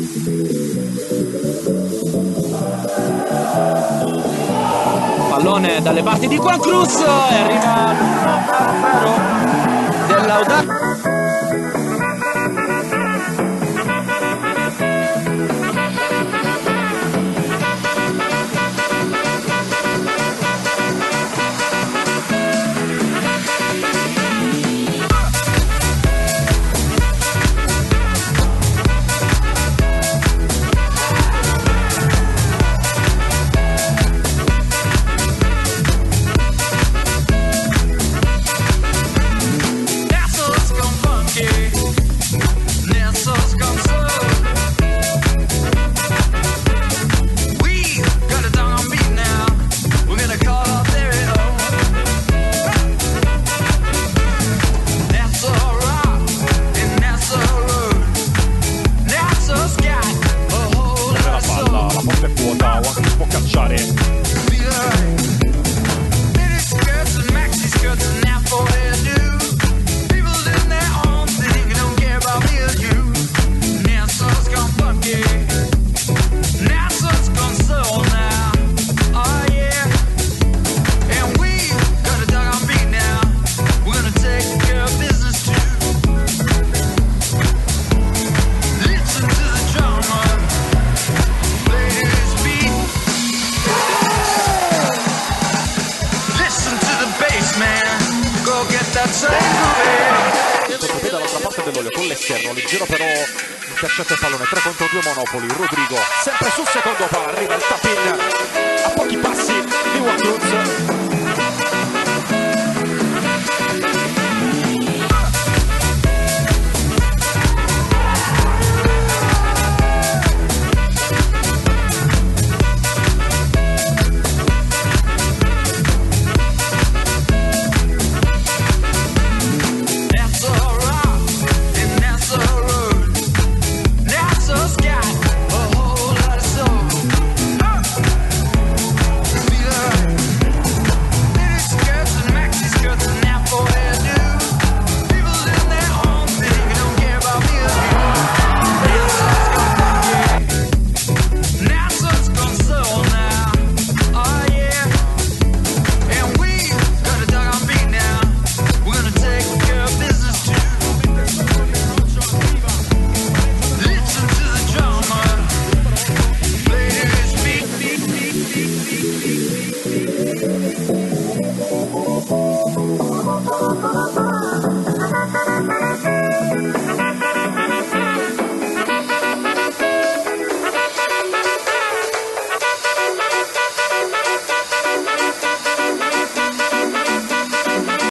Pallone dalle parti di Juan Cruz e arriva dell'Audax. Dall'altra parte dell'olio con l'esterno, leggero però intercetta il pallone, 3 contro 2 Monopoli. Rodrigo sempre sul secondo palo, arriva il tap-in a pochi passi di Juan Cruz.